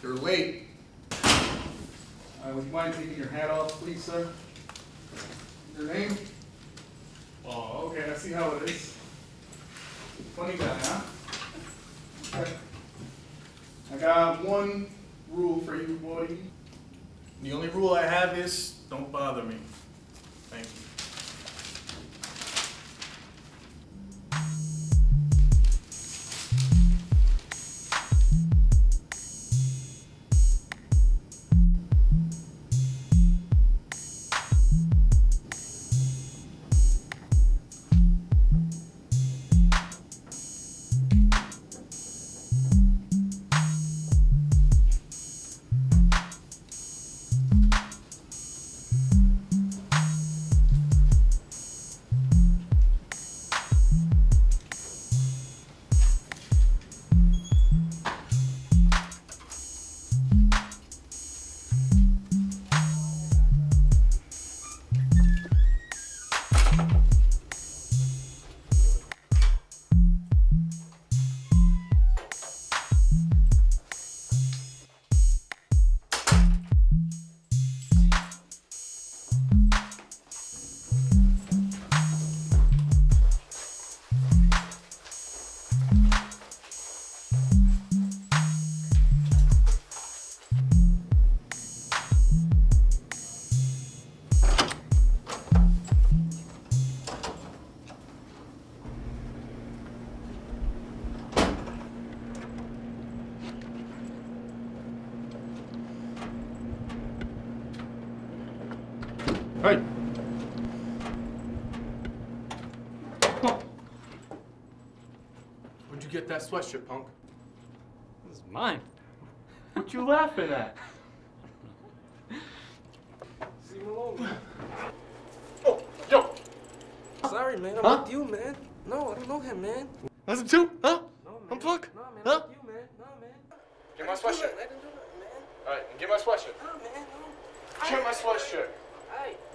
You're late. Would you mind taking your hat off, please, sir? Your name? Oh, okay, I see how it is. Funny guy, huh? Okay. I got one rule for you, boy. The only rule I have is don't bother me. Thank you. Hey! Where'd you get that sweatshirt, punk? This is mine. What you laughing at? See him alone, man. Oh, yo! Sorry, man. I'm Huh? with you, man. No, I don't know him, man. That's him too? Huh? No, man. I'm punk? No, man. Huh? I'm with you, man. No, man. Give my I didn't do sweatshirt. that. I didn't do that, man. Alright, and give my sweatshirt. No, man. No. Give my sweatshirt. Hey.